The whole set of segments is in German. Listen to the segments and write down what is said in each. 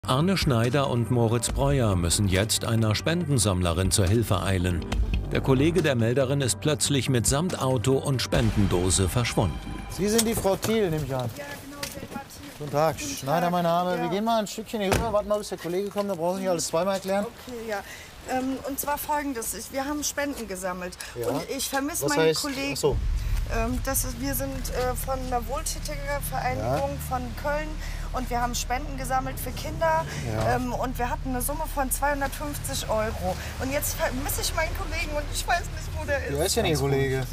Arne Schneider und Moritz Breuer müssen jetzt einer Spendensammlerin zur Hilfe eilen. Der Kollege der Melderin ist plötzlich mitsamt Auto und Spendendose verschwunden. Sie sind die Frau Thiel, nehme ich an. Ja, genau, Selma Thiel. Guten Tag, Schneider mein Name. Ja. Wir gehen mal ein Stückchen hier rüber, warten mal, bis der Kollege kommt, da brauchen Sie nicht alles zweimal erklären. Okay, ja. Und zwar Folgendes, wir haben Spenden gesammelt Ja. und ich vermisse Was meinen heißt, Kollegen. ach so. Wir sind von einer Wohltätigervereinigung von Köln und wir haben Spenden gesammelt für Kinder und wir hatten eine Summe von 250 €. Und jetzt vermisse ich meinen Kollegen und ich weiß nicht, wo der ist. Wer ist denn Ihr Kollege?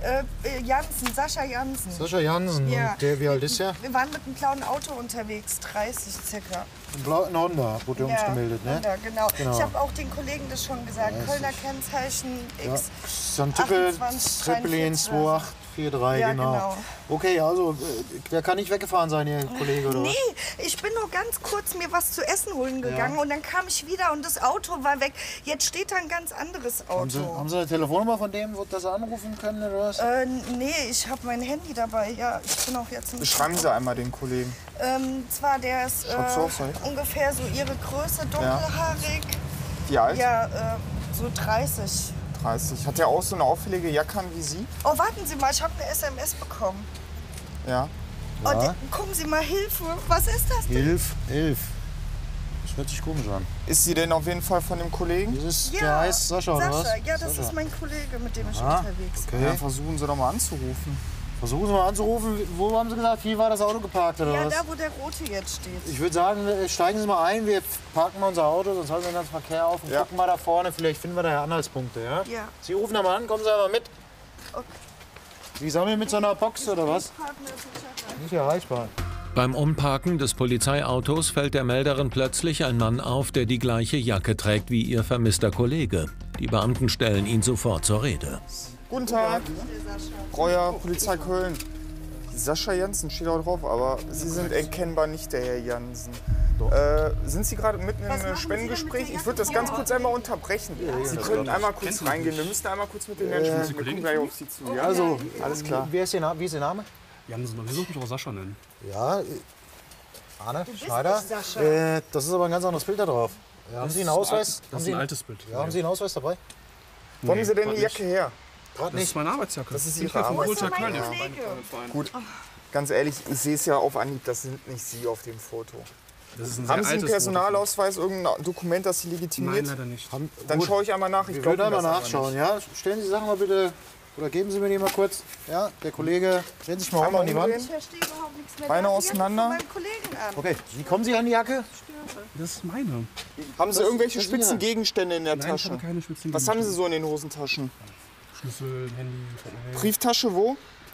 Jansen, Sascha Jansen. Sascha Jansen. Ja. Und der, wie alt ist der? Wir waren mit einem blauen Auto unterwegs, 30 circa. Ein blauen Honda, wurde uns gemeldet, ne? Ja, genau. Genau. Ich habe auch den Kollegen das schon gesagt. Ja, Kölner Kennzeichen Ja. X. Santippe 28, Zeppelin 43. 2843, Ja, genau. genau. Okay, also der kann nicht weggefahren sein, Ihr Kollege, oder was? Nee, ich bin nur ganz kurz mir was zu essen holen gegangen und dann kam ich wieder und das Auto war weg. Jetzt steht da ein ganz anderes Auto. Haben Sie eine Telefonnummer von dem, wo das anrufen können, oder was? Nee, ich habe mein Handy dabei. Ja, ich bin auch jetzt im Beschreiben Sie einmal den Kollegen. Zwar der ist Schaut so aus, ne? ungefähr so Ihre Größe, dunkelhaarig. Wie alt? Ja, so 30. 30. Hat der auch so eine auffällige Jacke an wie Sie? Oh, warten Sie mal, ich habe eine SMS bekommen. Ja. Oh, gucken Sie mal, Hilfe. Was ist das denn? Hilf. Das hört sich komisch an. Ist sie denn auf jeden Fall von dem Kollegen? Das ist, Ja, der heißt Sascha, oder was? Sascha, ja, das Sascha. ist mein Kollege, mit dem ich Ah, unterwegs bin. okay. Ja, versuchen Sie doch mal anzurufen. Versuchen Sie mal anzurufen. Wo haben Sie gesagt, hier war das Auto geparkt, oder Ja, was? da, wo der Rote jetzt steht. Ich würde sagen, steigen Sie mal ein, wir parken mal unser Auto, sonst halten wir den ganzen Verkehr auf und Ja. gucken mal da vorne, vielleicht finden wir da ja Anhaltspunkte, ja? Ja. Sie rufen da mal an, kommen Sie aber mit. Okay. Sie sammeln mit so einer Box, oder was? Partner ist Nicht erreichbar. Beim Umparken des Polizeiautos fällt der Melderin plötzlich ein Mann auf, der die gleiche Jacke trägt wie ihr vermisster Kollege. Die Beamten stellen ihn sofort zur Rede. Guten Tag. Breuer, Polizei Köln. Sascha Jansen steht auch drauf, aber Sie sind erkennbar nicht der Herr Jansen. Sind Sie gerade mitten in einem Spendengespräch? Ich würde das ganz kurz einmal unterbrechen. Sie können einmal kurz reingehen. Wir müssen einmal kurz mit den Menschen sprechen. Wir gucken gleich auf Sie zu. Ja? Also, Alles klar. wie ist Ihr Name? Jansen, wir sollten mich auch Sascha nennen. Ja, Arne Schneider. Sascha. Das ist aber ein ganz anderes Bild da drauf. Haben Sie einen Ausweis? Das ist ein altes Bild. Ja, haben Sie einen Ausweis dabei? Wo haben Sie denn die Jacke her? Gerade Das ist meine Arbeitsjacke. Das ist Ich Ihre bin vom Arbeitsjacke. Polizei Köln. Mein Ja. Kollege. Gut. Ganz ehrlich, ich sehe es ja auf Anhieb, das sind nicht Sie auf dem Foto. Das ist ein sehr Haben Sie einen altes Personalausweis, irgendein Dokument, das Sie Foto. legitimiert? Nein, leider nicht. Dann schaue ich einmal nach. Ich Wir glaube würden das einmal aber nachschauen, ja? Stellen Sie die Sachen mal bitte, oder geben Sie mir die mal kurz. Ja, der Kollege, drehen Sie sich mal um Einmal an die Wand. umdrehen. Ich verstehe überhaupt nichts mehr. Beine Lass die Jacke auseinander. von meinem Kollegen an. Okay, wie kommen Sie an die Jacke? Das ist meine. Haben Sie irgendwelche das ist spitzen Ihre. Gegenstände in der Nein, ich Tasche? habe keine spitzen Was haben Sie Gegenstände. so in den Hosentaschen? Schlüssel, Handy, Portemonnaie. Brieftasche wo?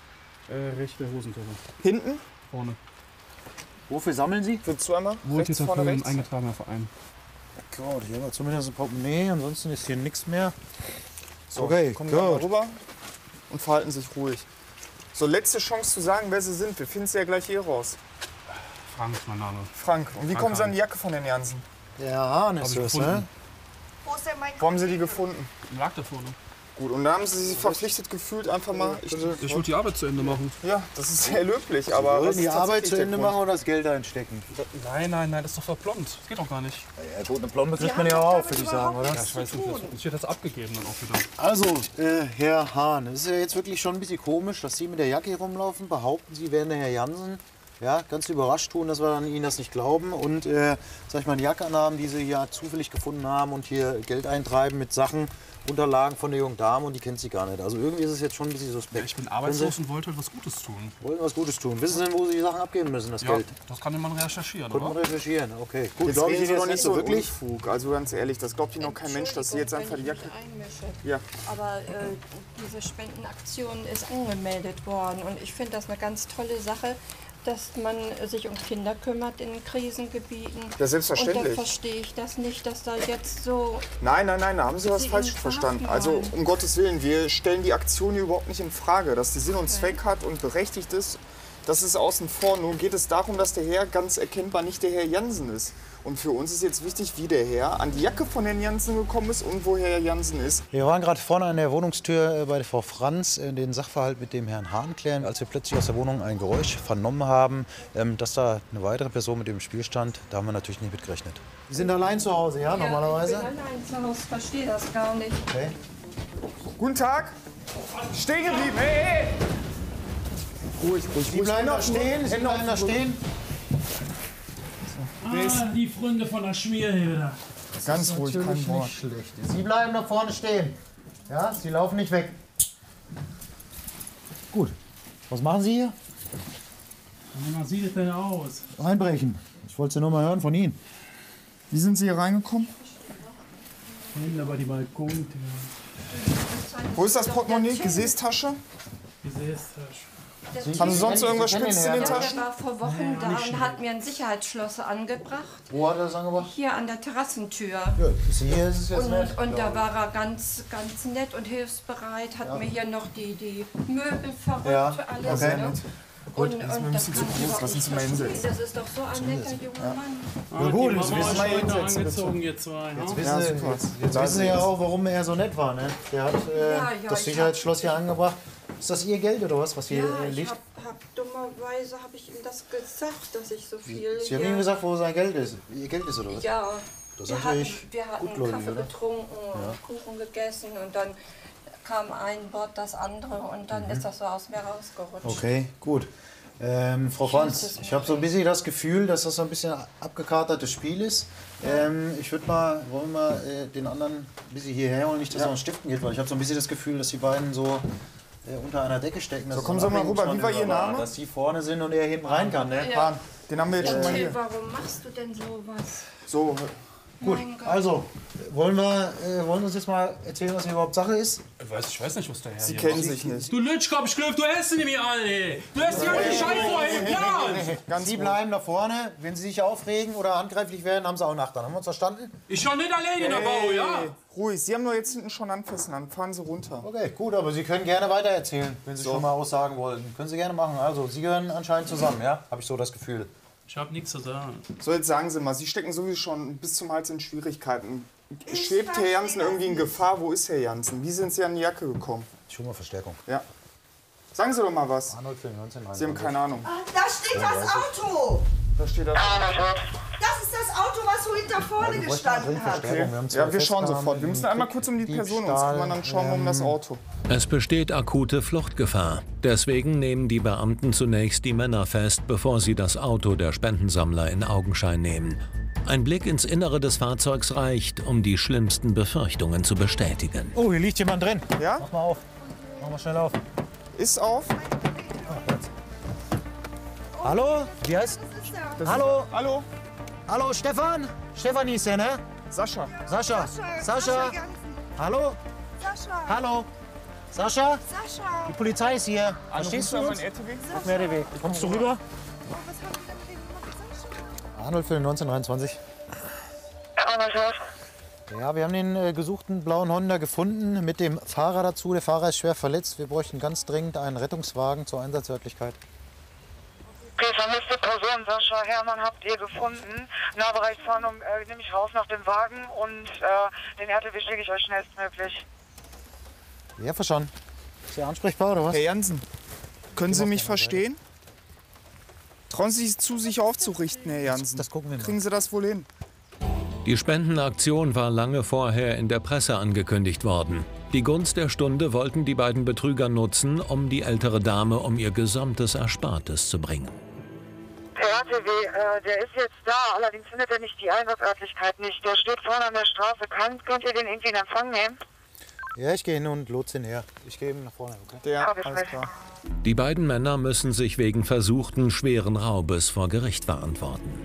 Rechte Hosentasche. Hinten? Vorne. Wofür sammeln Sie? Willst du einmal? Rechts, vorne, Wohltäterfilm, rechts? eingetragener Verein. Gott, hier haben wir zumindest ein Portemonnaie, ansonsten ist hier nichts mehr. So, Okay, kommen Sie mal gut. rüber und verhalten sich ruhig. So, letzte Chance zu sagen, wer Sie sind. Wir finden Sie ja gleich hier raus. Frank ist mein Name. Frank, und wie Frank kommen Sie an Hahn. die Jacke von den Jansen? Der Hahn Hab ist ich das, gefunden. ne? Wo ist denn mein Wo haben Sie die Kollege? gefunden? Lag da vorne. Gut, und da haben Sie sich verpflichtet gefühlt, einfach mal... Ich wollte die Arbeit zu Ende machen. Ja, das ist sehr löblich, aber... Wollen was die ist Arbeit tatsächlich zu der Ende Grund? machen oder das Geld einstecken? Nein, das ist doch verplombt. Das geht doch gar nicht. Ja gut, eine Plombe kriegt Sie man ja haben auch, damit würde ich sagen, überhaupt oder? nichts Ich weiß zu nicht, tun. das wird das abgegeben dann auch wieder. Also, Herr Hahn, es ist ja jetzt wirklich schon ein bisschen komisch, dass Sie mit der Jacke hier rumlaufen, behaupten, Sie wären der Herr Jansen. Ja, ganz überrascht tun, dass wir dann Ihnen das nicht glauben und, sag ich mal, eine Jacke anhaben, die Sie hier zufällig gefunden haben und hier Geld eintreiben mit Sachen, Unterlagen von der jungen Dame und die kennt Sie gar nicht. Also irgendwie ist es jetzt schon ein bisschen suspekt. Ja, ich bin arbeitslos und wollte halt was Gutes tun. Wollen was Gutes tun. Wissen Sie denn, wo Sie die Sachen abgeben müssen, das Ja, Geld? das kann man recherchieren, Konnten wir oder? recherchieren, okay. Gut, Jetzt glaube ich reden Sie Ihnen doch jetzt nicht so wirklich. Unfug. Also ganz ehrlich, das glaubt Ihnen noch kein Mensch, dass Sie jetzt einfach die Jacke... Ja. Aber diese Spendenaktion ist angemeldet worden und ich finde das eine ganz tolle Sache, dass man sich um Kinder kümmert in Krisengebieten. Ja, selbstverständlich. Und da verstehe ich das nicht, dass da jetzt so... Nein, da haben Sie was Sie falsch ihn verstanden. verhaften Also wollen. um Gottes Willen, wir stellen die Aktion hier überhaupt nicht in Frage. Dass die Sinn und Zweck hat und berechtigt ist, Das ist außen vor. Nun geht es darum, dass der Herr ganz erkennbar nicht der Herr Jansen ist. Und für uns ist jetzt wichtig, wie der Herr an die Jacke von Herrn Jansen gekommen ist und wo Herr Jansen ist. Wir waren gerade vorne an der Wohnungstür bei der Frau Franz den Sachverhalt mit dem Herrn Hahn klären, als wir plötzlich aus der Wohnung ein Geräusch vernommen haben, dass da eine weitere Person mit dem Spiel stand. Da haben wir natürlich nicht mit gerechnet. Sie sind allein zu Hause, ja, normalerweise? Ich bin allein zu Hause, verstehe das gar nicht. Okay. Guten Tag. Stehen geblieben. Hey, hey. Ruhig. Sie bleiben da stehen, Sie bleiben da stehen. Die Freunde von der Schmierherde. Ganz ruhig, kein Wort. Nicht schlecht. Sie bleiben da vorne stehen. Ja, Sie laufen nicht weg. Gut. Was machen Sie hier? Wie sieht es denn aus? Einbrechen. Ich wollte es nur mal hören von Ihnen. Wie sind Sie hier reingekommen? Hinten aber die Balkontür. Wo ist das Portemonnaie? Gesäßtasche? Gesäßtasche. Haben Sie sonst irgendwas Sie kennen Spitzes den in den Herrn, Taschen? Der war vor Wochen da und hat mir ein Sicherheitsschloss angebracht. Wo hat er das angebracht? Hier an der Terrassentür. Ja, hier ist es jetzt nett. Und da war er ganz nett und hilfsbereit, hat mir hier noch die Möbel verrückt, Ja, alles. okay. Ne? Und das kann ich überhaupt Lass uns nicht mal verstehen. hinsetzen. Das ist doch so ein netter junger Mann. Ja, gut, die jetzt Mama wissen ist wir heute hinsetzen, angezogen, ihr zwei. Ne? Jetzt wissen Sie ja auch, warum er so nett war. Ne? Der hat das ich Sicherheitsschloss hier angebracht. Ist das Ihr Geld oder was hier Ja, ich liegt? dummerweise habe ich ihm das gesagt, dass ich so viel. Sie haben ihm gesagt, wo sein Geld ist. Ihr Geld ist oder was? Ja, Das ist wir natürlich hatten gutgläubig, Kaffee oder? getrunken und Kuchen gegessen und dann kam ein Wort das andere und dann ist das so aus mir rausgerutscht. Okay, gut. Frau Franz, ich habe so ein bisschen das Gefühl, dass das so ein bisschen abgekatertes Spiel ist. Ich würde mal, wollen wir mal den anderen ein bisschen hierher holen, nicht, dass er uns stiften geht, weil ich habe so ein bisschen das Gefühl, dass die beiden so unter einer Decke stecken. So, kommen Sie mal rüber. Wie war Ihr Name? Dass die vorne sind und er hinten rein kann. Ne? Pan. Den haben wir jetzt schon mal Till, hier. warum machst du denn sowas? So, Gut, Mein Gott. also, wollen uns jetzt mal erzählen, was hier überhaupt Sache ist? Ich weiß nicht, was der Herr Sie hier kennen macht. sich nicht. Du Lütschkopf, du esst nicht mehr alle. Du esst die ganze Scheiße vorher. Ja. Ganz Sie ruhig. bleiben da vorne. Wenn Sie sich aufregen oder handgreiflich werden, haben Sie auch Nacht. Dann haben wir uns verstanden? Ich schon nicht allein in der Bau, ja? Ruhig, Sie haben nur jetzt hinten schon Anfesten an. Fahren Sie runter. Okay, gut, aber Sie können gerne weitererzählen, wenn Sie schon mal aussagen wollten. Können Sie gerne machen. Also, Sie gehören anscheinend zusammen, ja? Habe ich so das Gefühl. Ich hab nichts zu sagen. So, jetzt sagen Sie mal, Sie stecken sowieso schon bis zum Hals in Schwierigkeiten. Schwebt Herr Jansen irgendwie in Gefahr? Wo ist Herr Jansen? Wie sind Sie an die Jacke gekommen? Ich hole mal Verstärkung. Ja. Sagen Sie doch mal was. Arnold für 19 Sie haben keine Ahnung. Da steht das Auto. Da steht das. Das ist das Auto, was so hinter vorne gestanden hat. Ja, wir schauen sofort. Wir müssen einmal kurz um die Person uns kümmern, dann schauen wir um das Auto. Es besteht akute Fluchtgefahr. Deswegen nehmen die Beamten zunächst die Männer fest, bevor sie das Auto der Spendensammler in Augenschein nehmen. Ein Blick ins Innere des Fahrzeugs reicht, um die schlimmsten Befürchtungen zu bestätigen. Oh, hier liegt jemand drin. Ja? Mach mal auf. Mach mal schnell auf. Ist auf. Hallo? Wie heißt? Hallo? Hallo? Hallo, Stefan? Stefan hieß der, ne? Sascha. Sascha. Sascha. Hallo? Sascha. Hallo? Sascha? Sascha. Die Polizei ist hier. Verstehst du uns? Auf Mehrweg. Kommst du rüber? Arnold für den 1923. Ja, wir haben den gesuchten blauen Honda gefunden mit dem Fahrer dazu. Der Fahrer ist schwer verletzt. Wir bräuchten ganz dringend einen Rettungswagen zur Einsatzörtlichkeit. Okay, vermisste Person Sascha Hermann habt ihr gefunden. Nahbereichsfahndung nehme ich raus nach dem Wagen und den RTW schicke ich euch schnellstmöglich. Ja, verstanden. Ist der ansprechbar oder was? Herr Jansen, können Sie mich verstehen? Trauen Sie sich zu, sich aufzurichten, Herr Jansen. Das gucken wir mal. Kriegen Sie das wohl hin? Die Spendenaktion war lange vorher in der Presse angekündigt worden. Die Gunst der Stunde wollten die beiden Betrüger nutzen, um die ältere Dame um ihr gesamtes Erspartes zu bringen. Der RTW, der ist jetzt da, allerdings findet er nicht die Einsatzörtlichkeit nicht. Der steht vorne an der Straße. Könnt ihr den irgendwie in Empfang nehmen? Ja, ich gehe hin und lotse ihn her. Ich gehe eben nach vorne, okay? Ja, Hab ich alles mit. klar. Die beiden Männer müssen sich wegen versuchten schweren Raubes vor Gericht verantworten.